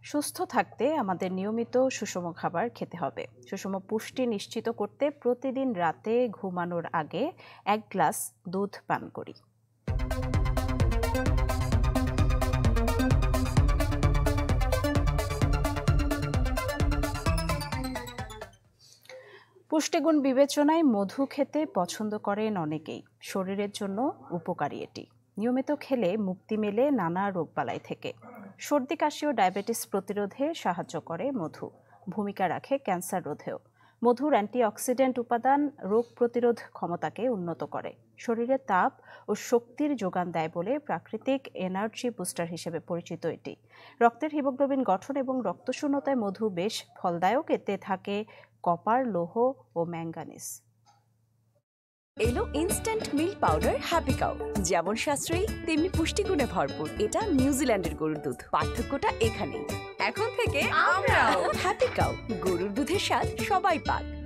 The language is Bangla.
সুস্থ থাকতে আমাদের নিয়মিত সুষম খাবার খেতে হবে। সুষম পুষ্টি নিশ্চিত করতে প্রতিদিন রাতে ঘুমানোর আগে 1 গ্লাস দুধ পান করি। পুষ্টিগুণ বিবেচনায় মধু খেতে পছন্দ করেন অনেকেই। শরীরের জন্য উপকারী এটি। নিয়মিত খেলে মুক্তি মেলে নানা রোগবালাই থেকে। সর্দি কাশি ও ডায়াবেটিস প্রতিরোধে সাহায্য করে মধু। ভূমিকা রাখে ক্যান্সার রোধেও। মধুর অ্যান্টিঅক্সিডেন্ট উপাদান রোগ প্রতিরোধ ক্ষমতাকে উন্নত করে। শরীরে তাপ ও শক্তির যোগান দেয় বলে প্রাকৃতিক এনার্জি বুস্টার হিসেবে পরিচিত এটি। রক্তের হিমোগ্লোবিন গঠন এবং রক্তশূন্যতায় মধু বেশ ফলদায়ক। এতে থাকে কপার, লৌহ ও ম্যাঙ্গানিজ। এলো instant milk powder Happy Cow, যেমন সাশ্রয়ী তেমনি পুষ্টিগুণে ভরপুর। এটা নিউজিল্যান্ডের গরুর দুধ, পার্থক্যটা এখানেই। এখন থেকে আমরাও হ্যাপি কাউ, গরুর দুধের স্বাদ সবাই পাক।